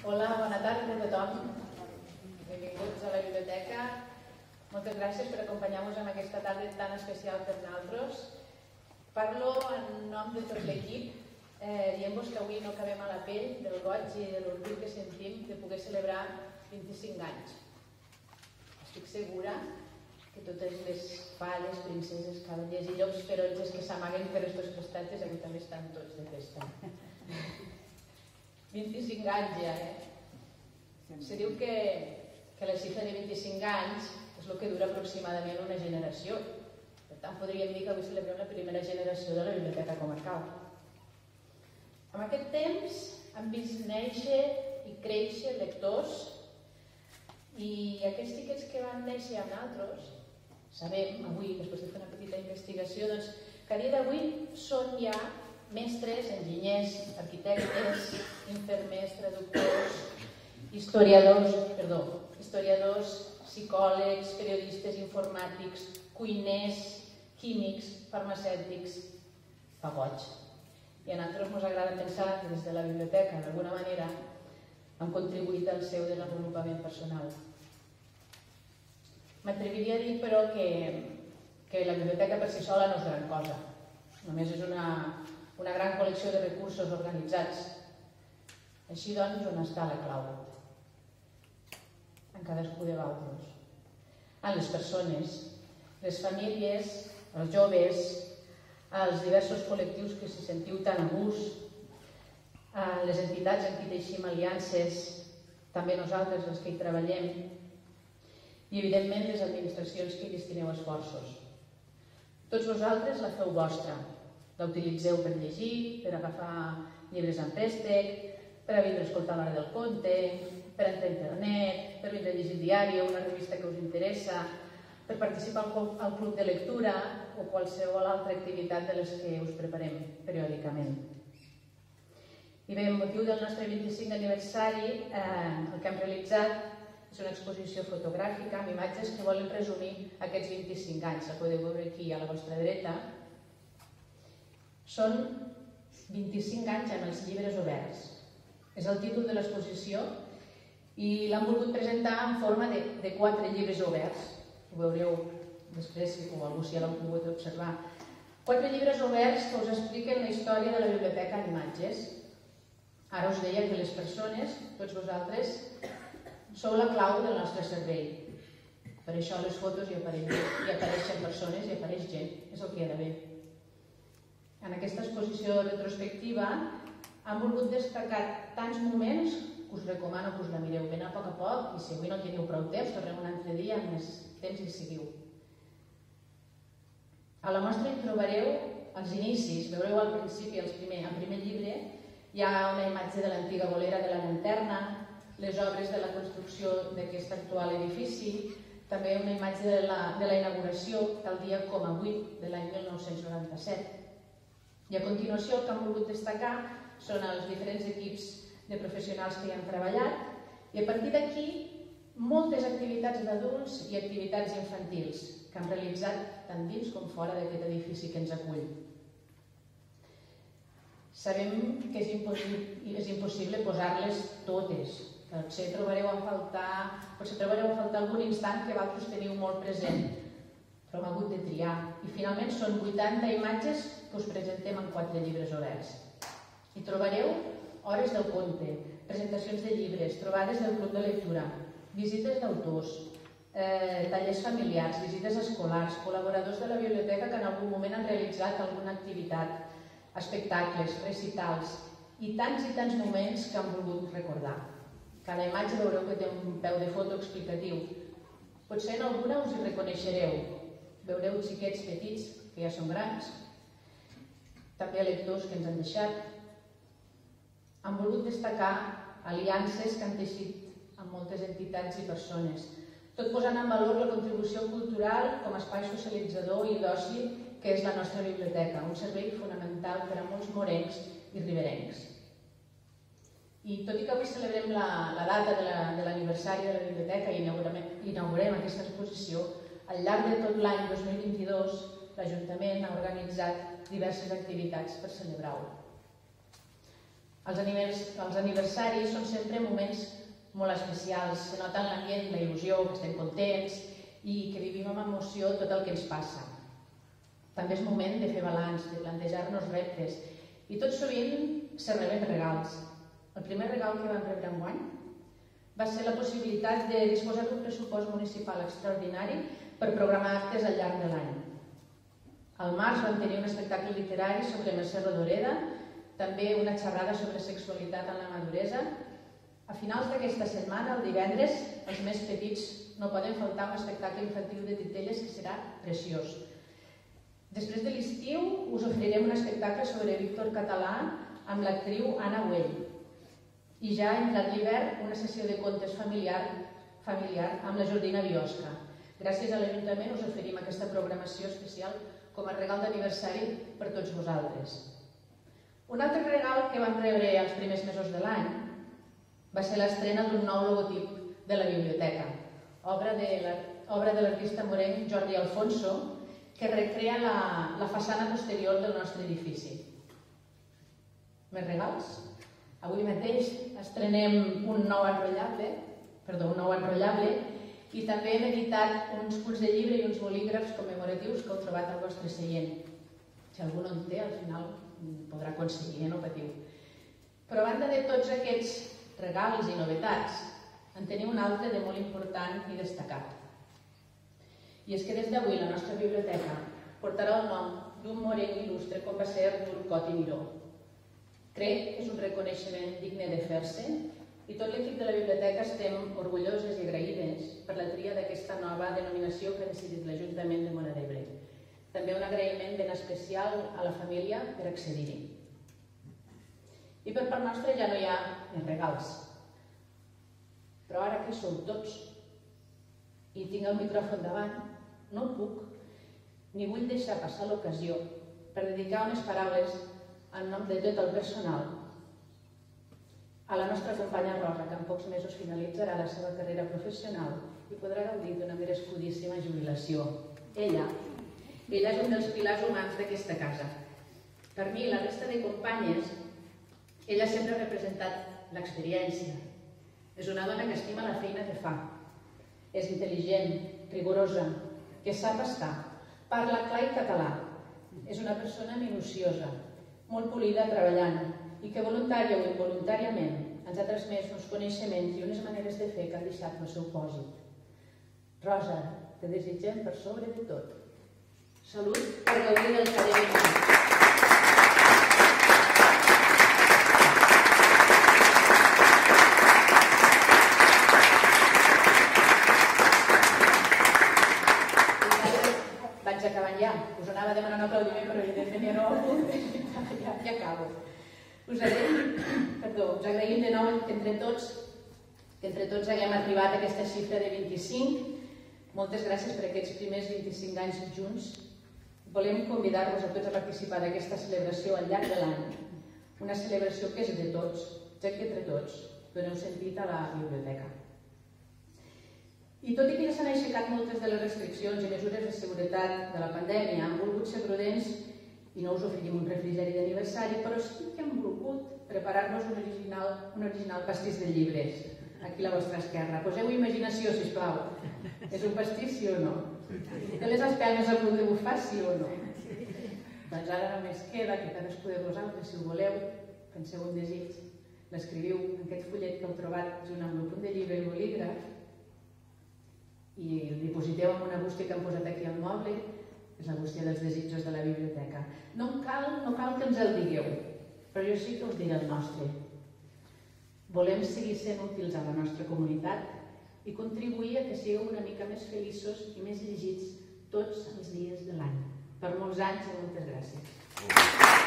Hola, bona tarda a tothom. Benvinguts a la biblioteca. Moltes gràcies per acompanyar-nos en aquesta tarda tan especial per nosaltres. Parlo en nom de tot l'equip, dient-vos que avui no acabem a la pell del goig i de l'orgull que sentim de poder celebrar 25 anys. Estic segura que totes les falles, princeses, cavallers i llops ferotges que s'amaguen per estos prestatges avui també estan tots de festa. 25 anys ja, Se diu que la xifra de 25 anys és el que dura aproximadament una generació. Per tant, podríem dir que avui celebrem la primera generació de la Biblioteca Comarcal. En aquest temps hem vist néixer i créixer lectors i aquests xiquets que van néixer amb nosaltres, sabem avui, després de fer una petita investigació, que a dia d'avui són ja mestres, enginyers, arquitectes, infermers, traductors, historiadors, psicòlegs, periodistes, informàtics, cuiners, químics, farmacèutics. Fa goig. I a nosaltres ens agrada pensar que des de la biblioteca, d'alguna manera, han contribuït al seu desenvolupament personal. M'atreviria a dir, però, que la biblioteca per si sola no és gran cosa. Només és una gran col·lecció de recursos organitzats. Així doncs, on està la clau? En cadascú de vosaltres. En les persones, les famílies, els joves, els diversos col·lectius que s'hi sentiu tan a gust, les entitats en qui teixim aliances, també nosaltres, els que hi treballem, i evidentment les administracions que hi destineu esforços. Tots vosaltres la feu vostra. La utilitzeu per llegir, per agafar llibres en préstec, per a vindre a escoltar l'hora del conte, per entrar a internet, per vindre a llegir el diari o una revista que us interessa, per participar al club de lectura o qualsevol altra activitat de les que us preparem periòdicament. I bé, amb motiu del nostre 25 aniversari, el que hem realitzat és una exposició fotogràfica amb imatges que volen resumir aquests 25 anys. La podeu veure aquí a la vostra dreta. Són 25 anys amb els llibres oberts. És el títol de l'exposició i l'han volgut presentar en forma de 4 llibres oberts. Ho veureu després, o algú si ja l'han pogut observar. 4 llibres oberts que us expliquen la història de la biblioteca en imatges. Ara us deia que les persones, tots vosaltres, sou la clau del nostre cervell. Per això a les fotos hi apareixen persones, hi apareix gent. És el que hi ha d'haver. En aquesta exposició retrospectiva hem volgut destacar tants moments que us recomano que us la mireu ben a poc i si avui no teniu prou temps, tornem un altre dia amb més temps i seguiu. A la mostra hi trobareu els inicis, veureu al principi, al primer llibre, hi ha una imatge de l'antiga bolera de la llanterna, les obres de la construcció d'aquest actual edifici, també una imatge de la inauguració, tal dia com avui, de l'any 1997. I a continuació el que hem volgut destacar són els diferents equips de professionals que hi han treballat i a partir d'aquí moltes activitats d'adults i activitats infantils que hem realitzat tant dins com fora d'aquest edifici que ens acull. Sabem que és impossible posar-les totes. Potser trobareu a faltar algun instant que vosaltres teniu molt present, però hem hagut de triar. I finalment són 80 imatges que us presentem en 4 llibres oberts. Hi trobareu hores del conte, presentacions de llibres, trobades del club de lectura, visites d'autors, tallers familiars, visites escolars, col·laboradors de la biblioteca que en algun moment han realitzat alguna activitat, espectacles, recitals i tants moments que han volgut recordar. Cada imatge veureu que té un peu de foto explicatiu. Potser en alguna us hi reconeixereu. Veureu xiquets petits, que ja són grans, també lectors que ens han deixat. Han volgut destacar aliances que han teixit amb moltes entitats i persones, tot posant en valor la contribució cultural com a espai socialitzador i d'oci que és la nostra biblioteca, un servei fonamental per a molts morencs i riberencs. I tot i que avui celebrem la data de l'aniversari de la biblioteca i inaugurem aquesta exposició, al llarg de tot l'any 2022 l'Ajuntament ha organitzat diverses activitats per celebrar-ho. Els aniversaris són sempre moments molt especials, se nota en l'ambient la il·lusió, que estem contents i que vivim amb emoció tot el que ens passa. També és moment de fer balanç, de plantejar-nos reptes i tot sovint se reben regals. El primer regal que vam rebre enguany va ser la possibilitat de disposar d'un pressupost municipal extraordinari per programar actes al llarg de l'any. Al març vam tenir un espectacle literari sobre Mercè Rodoreda, també una xerrada sobre sexualitat en la maduresa. A finals d'aquesta setmana, el divendres, els més petits no poden faltar un espectacle infantil de titelles que serà preciós. Després de l'estiu us oferirem un espectacle sobre Víctor Català amb l'actriu Anna Güell. I ja entrat l'hivern, una sessió de contes familiar amb la Jordina Biosca. Gràcies a l'Ajuntament us oferim aquesta programació especial com a regal d'aniversari per tots vosaltres. Un altre regal que vam rebre els primers mesos de l'any va ser l'estrena d'un nou logotip de la biblioteca, obra de l'artista morenc Jordi Alfonso, que recrea la façana posterior del nostre edifici. Més regals? Avui mateix estrenem un nou enrotllable i també hem editat uns fulls de llibre i uns bolígrafs commemoratius que heu trobat al vostre seient. Si algú no en té, al final podrà aconseguir, no patiu. Però a banda de tots aquests regals i novetats, en tenim un altre de molt important i destacat. I és que des d'avui la nostra biblioteca portarà el nom d'un morent il·lustre com va ser Artur Cot i Miró. Crec que és un reconeixement digne de fer-se i tot l'equip de la biblioteca estem orgulloses i agraïdes per la tria d'aquesta nova denominació que ha decidit l'Ajuntament de Móra d'Ebre. També un agraïment ben especial a la família per accedir-hi. I per part nostra ja no hi ha més regals. Però ara que som tots i tinc el micròfon davant, no puc ni vull deixar passar l'ocasió per dedicar unes paraules en nom de tot el personal a la nostra companya Rosa, que en pocs mesos finalitzarà la seva carrera professional i podrà gaudir d'una merescudíssima jubilació. Ella és un dels pilars humans d'aquesta casa. Per mi, la resta de companyes, ella sempre ha representat l'experiència. És una dona que estima la feina que fa. És intel·ligent, rigorosa, que sap estar, parla clar i català. És una persona minuciosa, molt polida treballant i que voluntària o involuntàriament ens ha transmès uns coneixements i unes maneres de fer que han deixat el seu pòsit. Rosa, te desitgem per sobre de tot salut per gaudir del que hem fet. Vaig acabant ja. Us anava a demanar un aplaudiment, però evidentment ja no ho apunto. Ja acabo. Us agraïm de nou que entre tots haguem arribat a aquesta xifra de 25. Moltes gràcies per aquests primers 25 anys junts. Volem convidar-vos a tots a participar d'aquesta celebració al llarg de l'any. Una celebració que és de tots, ja que entre tots doneu sentit a la biblioteca. I tot i que ja s'han aixecat moltes de les restriccions i mesures de seguretat de la pandèmia, han volgut ser prudents i no us oferim un refrigeri d'aniversari, però sí que hem volgut preparar-nos un original pastís de llibres. Aquí a la vostra esquerra. Poseu imaginació, sisplau. És un pastís, sí o no? Té les espelmes al punt de bufar, sí o no? Doncs ara només queda que cadascú de vosaltres, si ho voleu, penseu un desig, l'escriviu en aquest fullet que heu trobat junt amb el punt de llibre i bolígraf i el dipositeu en una bústia que hem posat aquí al moble. És la bústia dels desitjos de la biblioteca. No cal que ens el digueu, però jo sí que us diré el nostre. Volem seguir sent útils a la nostra comunitat i contribuir a que sigueu una mica més feliços i més llegits tots els dies de l'any. Per molts anys i moltes gràcies.